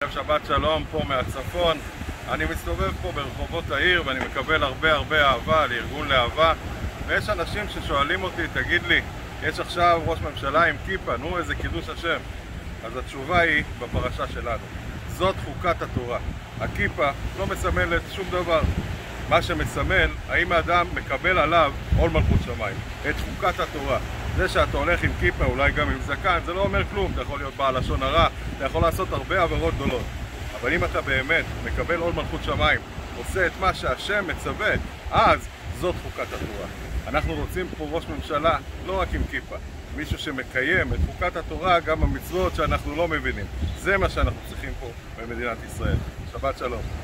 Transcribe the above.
שבת שלום פה מהצפון. אני מסתובב פה ברחובות העיר ואני מקבל הרבה אהבה לארגון לאהבה, ויש אנשים ששואלים אותי, תגיד לי, יש עכשיו ראש ממשלה עם כיפה, נו איזה קידוש השם. אז התשובה היא בפרשה שלנו, זאת חוקת התורה. הכיפה לא מסמלת שום דבר. מה שמסמל, האם האדם מקבל עליו עול מלכות שמיים, את חוקת התורה. זה שאתה הולך עם כיפה, אולי גם עם זקן, זה לא אומר כלום. אתה יכול להיות בעל לשון הרע, אתה יכול לעשות הרבה עבירות גדולות. אבל אם אתה באמת מקבל עול מלכות שמיים, עושה את מה שהשם מצווה, אז זאת חוקת התורה. אנחנו רוצים פה ראש ממשלה לא רק עם כיפה, מישהו שמקיים את חוקת התורה גם במצוות שאנחנו לא מבינים. זה מה שאנחנו צריכים פה במדינת ישראל. שבת שלום.